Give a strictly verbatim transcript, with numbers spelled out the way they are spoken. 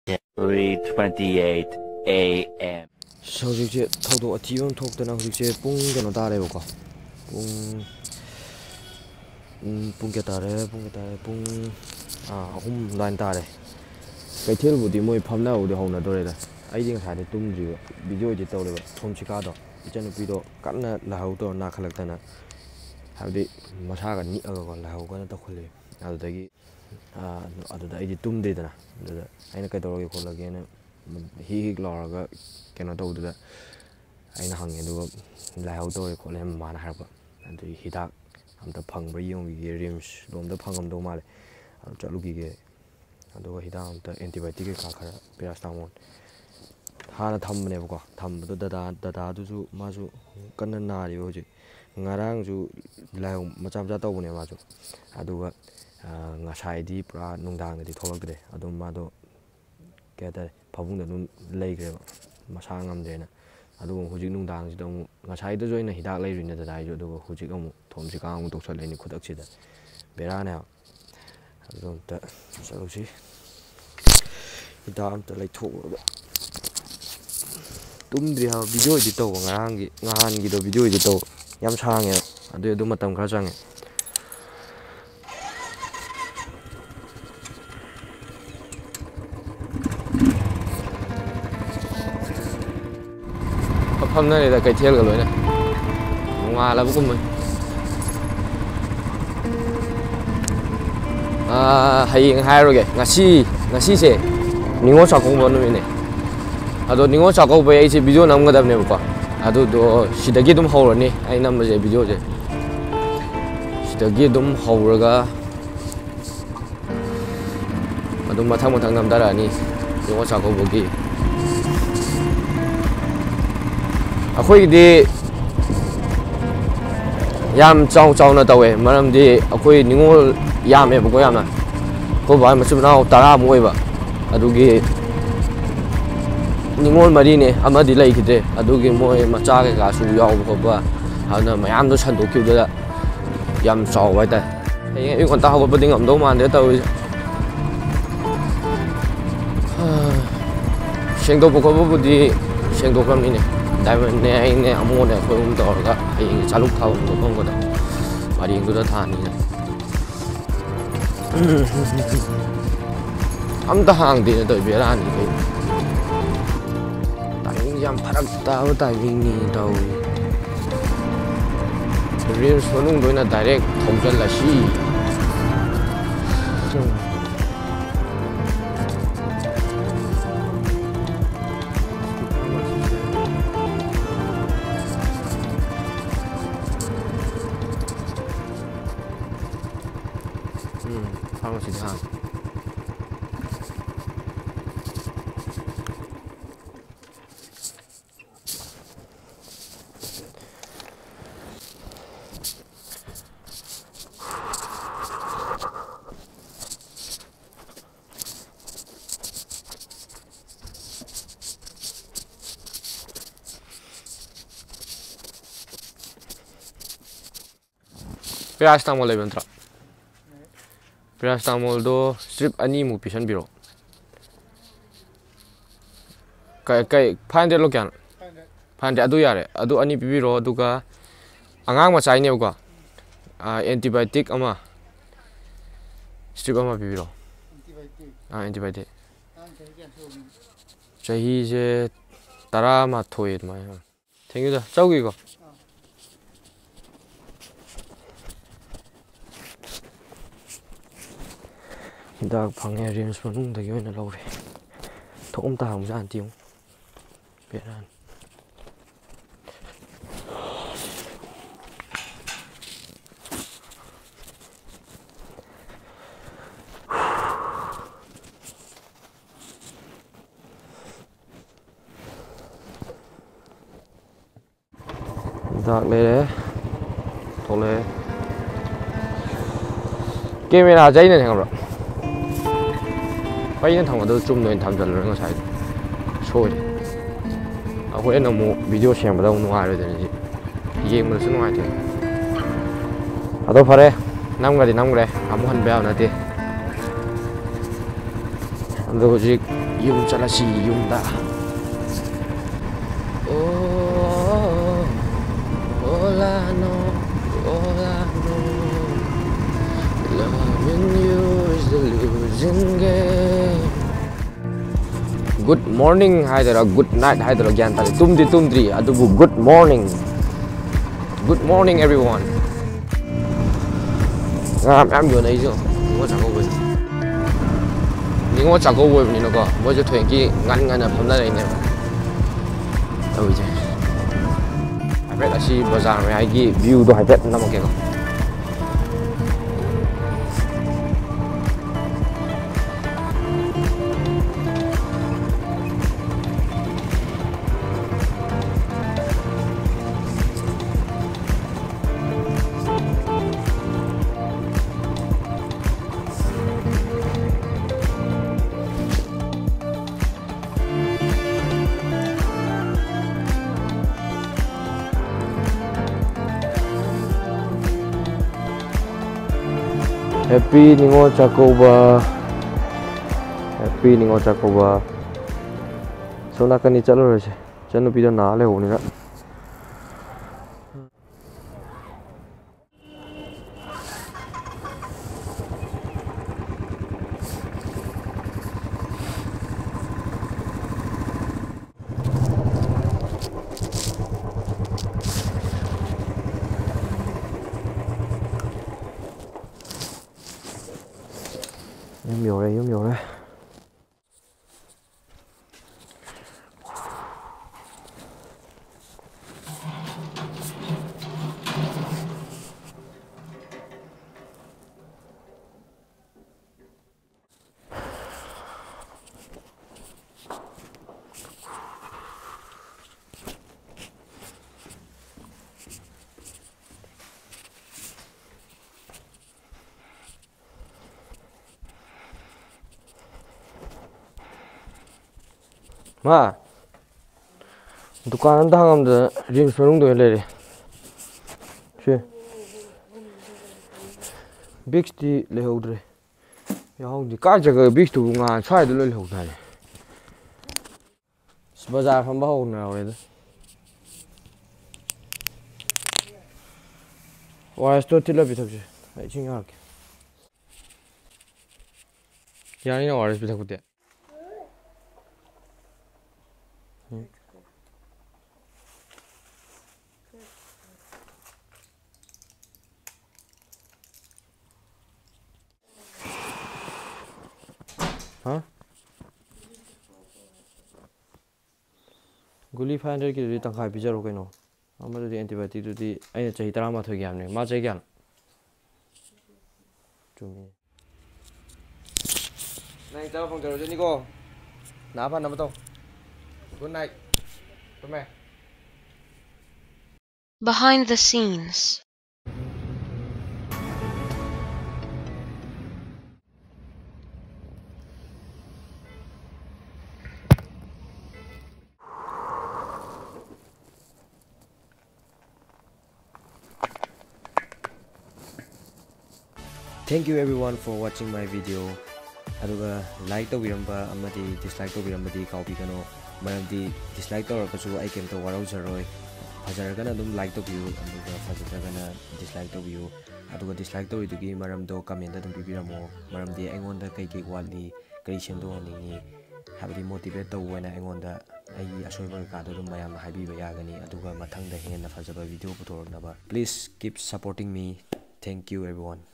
three twenty-eight a m Hꯧꯖꯤꯛꯁꯦ ꯊꯧꯗꯣꯛ ꯑꯊꯤꯕ ꯑꯃ ꯊꯣꯛꯇꯅ ꯍꯧꯖꯤꯛꯁꯦ ꯄꯨꯡ ꯀꯩꯅꯣ ꯇꯥꯔꯦꯕꯀꯣ ꯄꯨꯡ ꯄꯨꯡ ꯀꯌꯥ ꯇꯥꯔꯦ ꯄꯨꯡ ꯀꯌꯥ ꯇꯥꯔꯦ ꯄꯨꯡ ꯑꯍꯨꯝ ꯑꯗꯨꯃꯥꯏꯅ ꯇꯥꯔꯦ ꯀꯩꯊꯦꯜꯕꯨꯗꯤ ꯃꯣꯏ ꯐꯝꯅꯕꯨꯗꯤ ꯍꯧꯅꯗꯣꯔꯦꯗ ꯑꯩꯗꯤ ꯉꯁꯥꯏꯗꯤ ꯇꯨꯝꯗ꯭ꯔꯤꯕ ꯚꯤꯗꯤꯑꯣ ꯏꯗꯤꯠ ꯇꯧꯔꯦꯕ ꯊꯣꯝꯆꯤꯀꯥꯗꯣ ꯏꯆꯟꯅꯨꯄꯤꯗꯣ ꯀꯟꯅ ꯂꯥꯏꯍꯧ ꯇꯧꯔ ꯅꯥꯈꯠꯂꯛꯇꯅ ꯍꯥꯏꯕꯗꯤ ꯃꯁꯥꯒ ꯅꯤꯛꯑꯒꯀꯣ ꯂꯥꯏꯍꯧ ꯀꯟꯅ ꯇꯧꯈꯠꯂꯦ ꯑꯗꯨꯗꯒꯤ ꯑꯗꯨꯗ ꯑꯩꯗꯤ ꯇꯨꯝꯗꯦꯗꯅ ꯑꯗꯨꯗ ꯑꯩꯅ ꯀꯩꯗꯧꯔꯒꯦ ꯈꯣꯠꯂꯒꯦꯅ ꯍꯤꯛ ꯍꯤꯛ ꯂꯥꯎꯔꯒ ꯀꯩꯅꯣ ꯇꯧꯕꯗꯨꯗ ꯑꯩꯅ ꯍꯪꯉꯦ ꯑꯗꯨꯒ ꯂꯥꯏꯍꯧ ꯇꯧꯔꯦ ꯈꯣꯠꯂꯦ ꯃꯃꯥꯅ ꯍꯥꯏꯔꯛꯄ ꯑꯗꯨꯒꯤ ꯍꯤꯗꯥꯛ ꯑꯝꯇ ꯐꯪꯕ꯭ꯔꯥ ꯌꯦꯡꯉꯨꯈꯤꯒꯦ ꯔꯤꯝꯁ ꯂꯣꯝꯗ ꯐꯪꯉꯝꯗꯧ ꯃꯥꯜꯂꯦ ꯑꯗꯨ ꯆꯠꯂꯨꯈꯤꯒꯦ ꯑꯗꯨꯒ ꯍꯤꯗꯥꯛ ꯑꯝꯇ ꯑꯦꯟꯇꯤꯕꯥꯏꯌꯣꯇꯤꯛ ꯀꯩꯀꯥ ꯈꯔ ꯄꯦꯔꯥꯁꯤꯇꯥꯃꯣꯜ ꯍꯥꯟꯅ ꯊꯝꯕꯅꯦꯕꯀꯣ ꯊꯝꯕꯗꯣ ꯗꯗꯥ ꯗꯗꯥꯗꯨꯁꯨ ꯃꯥꯁꯨ ꯀꯟꯅ ꯅꯥꯔꯤꯕ ꯍꯧꯖꯤꯛ ꯉꯔꯥꯡꯁꯨ ꯂꯥꯏꯍꯧ ꯃꯆꯥ ꯃꯆꯥ ꯇꯧꯕꯅꯦ ꯃꯥꯁꯨ ꯑꯗꯨꯒ ꯉꯁꯥꯏꯗꯤ ꯄꯨꯔꯥ ꯅꯨꯡꯗꯥꯡꯗꯗꯤ ꯊꯣꯛꯂꯛꯇ꯭ꯔꯦ ꯑꯗꯨꯝ ꯃꯥꯗꯣ ꯀꯩ ꯍꯥꯏꯇꯥꯔꯦ ꯐꯃꯨꯡꯗ ꯑꯗꯨꯝ ꯂꯩꯈ꯭ꯔꯦꯕ ꯃꯁꯥ ꯉꯝꯗ꯭ꯔꯦꯅ ꯑꯗꯨꯒ ꯍꯧꯖꯤꯛ ꯅꯨꯡꯗꯥꯡꯁꯤꯗ ꯑꯃꯨꯛ ꯉꯁꯥꯏꯗꯁꯨ ꯑꯩꯅ ꯍꯤꯗꯥꯛ ꯂꯩꯔꯨꯏꯅꯦ ꯗꯗꯥꯏꯁꯨ ꯑꯗꯨꯒ ꯍꯧꯖꯤꯛ ꯑꯃꯨꯛ ꯊꯣꯝꯁꯤꯀꯥ ꯑꯃꯨꯛ ꯇꯧꯁꯜꯂꯛꯏꯅꯤ ꯈꯨꯗꯛꯁꯤꯗ ꯕꯦꯔꯥꯅꯦꯕ ꯑꯗꯨ ꯑꯝꯇ ꯆꯠꯂꯨꯁꯤ ꯍꯤꯗꯥꯛ ꯑꯝꯇ ꯂꯩꯊꯣꯛꯎꯔꯒ ꯇꯨꯝꯗ꯭ꯔꯤ ꯍꯥꯏꯕ ꯚꯤꯗꯤꯑꯣ ꯏꯗꯤꯠ ꯇꯧꯕ ꯉꯔꯥꯡꯒꯤ ꯅꯍꯥꯟꯒꯤꯗꯣ ꯚꯤꯗꯤꯑꯣ ꯏꯗꯤꯠ ꯇꯧꯕ ꯌꯥꯝ ꯁꯥꯡꯉꯦꯕ ꯑꯗꯨꯏ ꯑꯗꯨ ꯃꯇꯝ ꯈꯔ ꯆꯪꯉꯦ ꯐꯝꯅꯔꯦꯗ ꯀꯩꯊꯦꯜꯒ ꯂꯣꯏꯅ ꯅꯣꯡꯉꯥꯜꯂꯕꯒꯨꯝꯕ ꯍꯌꯦꯡ ꯍꯥꯏꯔꯨꯒꯦ ꯉꯁꯤ ꯉꯁꯤꯁꯦ ꯅꯤꯉꯣꯜ ꯆꯥꯛꯀꯧꯕ ꯅꯨꯃꯤꯠꯅꯦ ꯑꯗꯣ ꯅꯤꯉꯣꯜ ꯆꯥꯛꯀꯧꯕꯩ ꯑꯩꯁꯦ ꯚꯤꯗꯤꯑꯣ ꯅꯝꯒꯗꯕꯅꯦꯕꯀꯣ ꯑꯗꯨꯗꯣ ꯁꯤꯗꯒꯤ ꯑꯗꯨꯝ ꯍꯧꯔꯅꯤ ꯑꯩ ꯅꯝꯕꯁꯦ ꯚꯤꯗꯤꯑꯣꯁꯦ ꯁꯤꯗꯒꯤ ꯑꯗꯨꯝ ꯍꯧꯔꯒ ꯑꯗꯨꯝ ꯃꯊꯪ ꯃꯊꯪ ꯅꯝꯊꯔꯛꯑꯅꯤ ꯅꯤꯉꯣꯜ ꯆꯥꯛꯀꯧꯕꯒꯤ ꯑꯩꯈꯣꯏꯒꯤꯗꯤ ꯌꯥꯝ ꯆꯥꯎ ꯆꯥꯎꯅ ꯇꯧꯋꯦ ꯃꯔꯝꯗꯤ ꯑꯩꯈꯣꯏ ꯅꯤꯉꯣꯜ ꯌꯥꯝꯃꯦꯕꯀꯣ ꯌꯥꯝꯅ ꯑꯩꯈꯣꯏ ꯕꯥꯒꯤ ꯃꯆꯤꯟ ꯃꯅꯥꯎ ꯇꯔꯥꯃꯨꯛ ꯑꯣꯏꯕ ꯑꯗꯨꯒꯤ ꯅꯤꯉꯣꯜ ꯃꯔꯤꯅꯦ ꯑꯃꯗꯤ ꯂꯩꯈꯤꯗ꯭ꯔꯦ ꯑꯗꯨꯒꯤ ꯃꯣꯏ ꯃꯆꯥ ꯀꯩꯀꯥꯁꯨ ꯌꯥꯎꯕ ꯈꯣꯠꯄ ꯑꯗꯨꯅ ꯃꯌꯥꯝꯗꯣ ꯁꯟꯗꯣꯛꯈꯤꯕꯗꯨꯗ ꯌꯥꯝ ꯆꯥꯎꯕ ꯍꯥꯏꯇꯥꯔꯦ ꯍꯌꯦꯡ ꯑꯌꯨꯛ ꯉꯟꯇꯥ ꯍꯧꯒꯠꯄꯗꯤ ꯉꯝꯗꯧ ꯃꯥꯟꯗꯦ ꯇꯧꯔꯤꯁꯦ ꯁꯦꯡꯗꯣꯛꯄ ꯈꯣꯠꯄꯕꯨꯗꯤ ꯁꯦꯡꯗꯣꯛꯈ꯭ꯔꯕꯅꯤꯅꯦ ꯗꯥꯏꯃꯟꯅꯦ ꯑꯩꯅꯦ ꯑꯃꯣꯅꯦ ꯑꯩꯈꯣꯏ ꯑꯍꯨꯝ ꯇꯧꯔꯒ ꯍꯌꯦꯡ ꯆꯥꯂꯨꯛ ꯊꯥꯕ ꯃꯐꯝꯒꯗ ꯄꯔꯦꯡꯗꯨꯗ ꯊꯥꯅꯤꯅ ꯑꯝꯇ ꯍꯥꯡꯗꯦꯅ ꯇꯧꯏ ꯕꯦꯔꯥꯅꯤ ꯀꯩꯅꯣ ꯇꯥꯏꯃꯤꯡꯁꯦ ꯌꯥꯝ ꯐꯔꯛ ꯇꯥꯕ ꯇꯥꯏꯃꯤꯡꯅꯤ ꯇꯧꯏ ꯔꯤꯝꯁ ꯃꯅꯨꯡꯗ ꯑꯣꯏꯅ ꯗꯥꯏꯔꯦꯛ ꯊꯧꯖꯤꯜꯂꯁꯤ ꯎꯝ ꯐꯥꯔꯃꯥꯁꯤꯗꯤ ꯍꯥꯡꯉꯦ ꯄꯦꯔꯥꯁꯤꯇꯥꯃꯣꯜ ꯂꯩꯕ ꯅꯠꯇ꯭ꯔꯣ ꯄꯦꯔꯥꯁꯤꯇꯥꯃꯣꯜꯗꯣ ꯁ꯭ꯇ꯭ꯔꯤꯞ ꯑꯅꯤꯃꯨꯛ ꯄꯤꯁꯟꯕꯤꯔꯛꯑꯣ ꯀꯩ ꯀꯩ ꯐꯥꯏꯚ ꯍꯟꯗ꯭ꯔꯦꯗꯂꯣ ꯀꯌꯥꯅꯣ ꯐꯥꯏꯚ ꯍꯟꯗ꯭ꯔꯦꯗ ꯑꯗꯨ ꯌꯥꯔꯦ ꯑꯗꯨ ꯑꯅꯤ ꯄꯤꯕꯤꯔꯛꯑꯣ ꯑꯗꯨꯒ ꯑꯉꯥꯡ ꯃꯆꯥꯒꯤꯅꯦꯕꯀꯣ ꯑꯦꯟꯇꯤꯕꯥꯏꯌꯣꯇꯤꯛ ꯑꯃ ꯁ꯭ꯇ꯭ꯔꯤꯞ ꯑꯃ ꯄꯤꯕꯤꯔꯛꯑꯣ ꯑꯥ ꯑꯦꯟꯇꯤꯕꯥꯏꯌꯣꯇꯤꯛ ꯆꯍꯤꯁꯦ ꯇꯔꯥꯃꯥꯊꯣꯏ ꯑꯗꯨꯃꯥꯏꯅ ꯊꯦꯡꯀ꯭ꯌꯨꯗ ꯆꯧꯒꯤꯀꯣ ꯍꯤꯗꯥꯛ ꯐꯪꯉꯦ ꯔꯤꯝꯁ ꯃꯅꯨꯡꯗꯒꯤ ꯑꯣꯏꯅ ꯂꯧꯔꯦ ꯊꯣꯛ ꯑꯝꯇ ꯍꯥꯡꯕꯖꯥꯠꯅꯠꯇꯦ ꯌꯦꯡꯉꯨ ꯕꯦꯔꯥꯅꯤ ꯍꯤꯗꯥꯛ ꯂꯩꯔꯦ ꯊꯣꯛꯂꯛꯑꯦ ꯀꯦꯃꯦꯔꯥꯁꯦ ꯑꯩꯅꯅꯦ ꯈꯪꯕ꯭ꯔꯥ ꯑꯩꯅ ꯊꯝꯒꯗꯕ ꯆꯨꯝꯅ ꯑꯣꯏꯅ ꯊꯝꯖꯜꯂꯨꯔꯦ ꯉꯁꯥꯏꯗꯣ ꯁꯣꯏꯔꯦ ꯑꯩꯈꯣꯏꯅ ꯑꯃꯨꯛ ꯚꯤꯗꯤꯑꯣ ꯁꯦꯝꯕꯗ ꯑꯃꯨꯛ ꯅꯨꯡꯉꯥꯏꯔꯣꯏꯗꯅ ꯁꯤ ꯌꯦꯡꯕꯗꯁꯨ ꯅꯨꯡꯉꯥꯏꯇꯦ ꯑꯗꯣ ꯐꯔꯦ ꯅꯝꯈ꯭ꯔꯗꯤ ꯅꯝꯈ꯭ꯔꯦ ꯑꯃꯨꯛ ꯍꯟꯕ ꯌꯥꯕ ꯅꯠꯇꯦ ꯑꯗꯣ ꯍꯧꯖꯤꯛ Yum chalasi yum da. Oh, all I know, all I know, loving you is the losing game. Good morning haidara, good night haidara gyan tare. Tumdi tumdri adubu good morning. Good morning everyone. Ngam am yo nai jo. Ngo chako we. Ni ngo chako we ni no ko. Mo je thwen ki ngan ngan na pham na lai ne. Oi je. Hai bet asi bazar me ai ki view do hai bet nam ke ko. Happy Ningo Chakoba. Happy Ningo Chakoba. So na kani chalo rahe che. Chanu pida na le hone ra. Yum yo đây, yum yo đây. Ma, dukaan anda hangam da ring showroom do le re. She. Big sti le hodre. Ya hong di ka jaga big tu nga chai do le hodna le. Bazar pham ba ho na re da. Wa sto tila bi thak je. Ai ching ya ke. Ya ni na wa bi thak ku te. Huh? Guli five hundred ki tang khai pizza ro kaino. Amadu di antibiotic tu di ai chahi tara ma thoi gyam ne. Ma chai gyan. Chumi. Nai chao phong charo je ni ko. Na phan na ba to. Good night. Bye. Behind the scenes. Thank you everyone for watching my video. Aduga like to biramba amadi dislike to biramba di copy kano. Maramdi dislike to rapasu I came to warau zaroi. Fajaragana dum like to view aduga fajaragana dislike to view. Aduga dislike to idugi maram do comment dum bibiramo. Maramdi engonda kai kai wali kai sendo haningi. Habdi motivate to wena engonda ai asoiba ka do dum mayam habiba yagani aduga mathangda henna fajaba video putornaba. Please keep supporting me. Thank you everyone.